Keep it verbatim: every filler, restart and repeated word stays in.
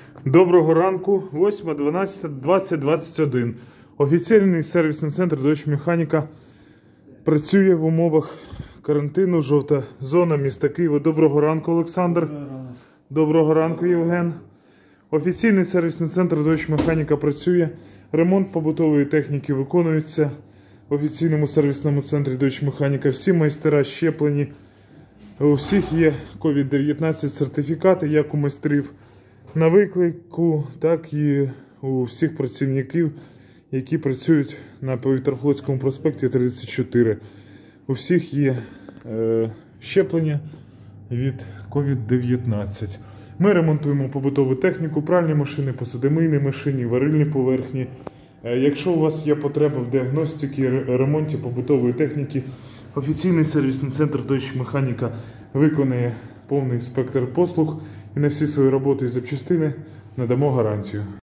Доброго ранку, восьме дванадцяте двадцять двадцять один. Офіційний сервісний центр Deutsche Mechanica працює в умовах карантину, жовта зона міста Києва. Доброго ранку, Олександр. Доброго ранку, Євген. Офіційний сервісний центр Deutsche Mechanica працює. Ремонт побутової техніки виконується в офіційному сервісному центрі Deutsche Mechanica. Всі майстера щеплені. У всіх є ковід дев'ятнадцять сертифікати, як у майстрів на виклику, так і у всіх працівників, які працюють на Повітрофлотському проспекті тридцять чотири. У всіх є е, щеплення від ковід дев'ятнадцять. Ми ремонтуємо побутову техніку, пральні машини, посудомийні машини, варильні поверхні. Е, якщо у вас є потреба в діагностиці, ремонті побутової техніки, офіційний сервісний центр Deutsche Mechanica виконує повний спектр послуг і на всі свої роботи і запчастини надамо гарантію.